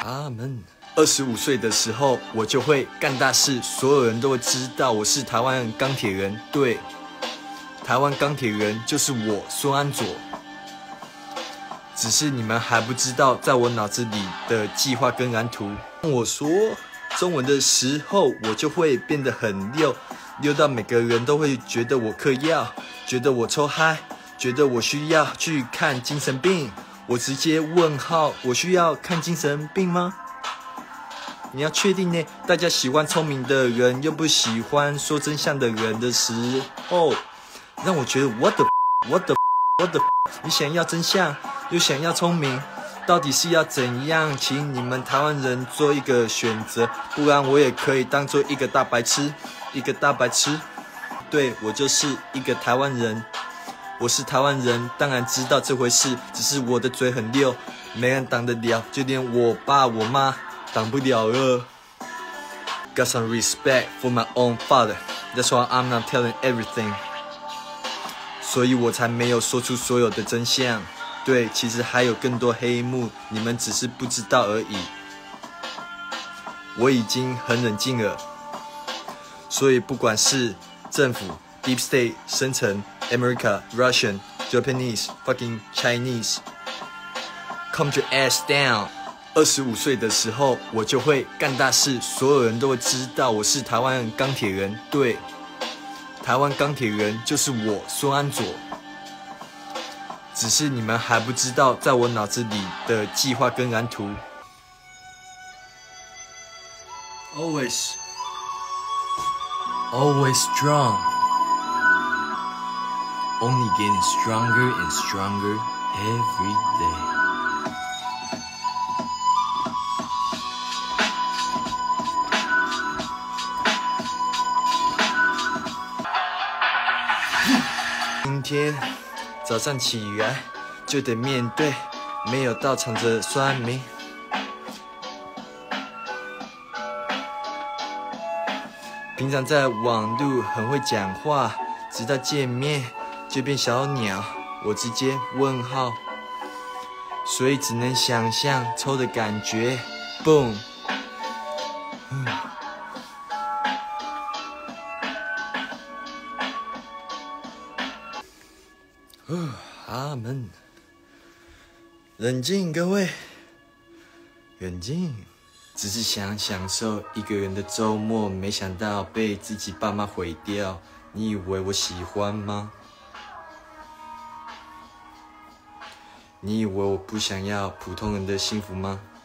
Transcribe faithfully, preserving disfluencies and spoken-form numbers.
阿门。二十五岁的时候，我就会干大事，所有人都会知道我是台湾钢铁人。对，台湾钢铁人就是我孙安佐。只是你们还不知道，在我脑子里的计划跟蓝图。当我说中文的时候，我就会变得很溜，溜到每个人都会觉得我嗑药，觉得我抽嗨，觉得我需要去看精神病。我直接问号，我需要看精神病吗？你要确定呢？大家喜欢聪明的人，又不喜欢说真相的人的时候，让我觉得 what the what the what the， 你想要真相，又想要聪明，到底是要怎样？请你们台湾人做一个选择，不然我也可以当做一个大白痴，一个大白痴。对，我就是一个台湾人。我是台湾人，当然知道这回事，只是我的嘴很溜，没人挡得了，就连我爸我妈挡不了了。Got some respect for my own father, that's why I'm not telling everything. 所以我才没有说出所有的真相。对，其实还有更多黑幕，你们只是不知道而已。我已经很冷静了，所以不管是政府、Deep State、深层、America、Russian、Japanese、fucking Chinese， calm your ass down。二十五岁的时候，我就会干大事，所有人都会知道我是台湾钢铁人。对，台湾钢铁人就是我孙安佐。只是你们还不知道，在我脑子里的计划跟蓝图。Always, always strong. Only getting stronger and stronger every day. 今天早上起来就得面对没有到场的酸民。平常在网路很会讲话，直到见面就变小鸟，我直接问号，所以只能想象抽的感觉。Boom。嗯阿门。冷静，各位，冷静。只是想享受一个人的周末，没想到被自己爸妈毁掉。你以为我喜欢吗？你以为我不想要普通人的幸福吗？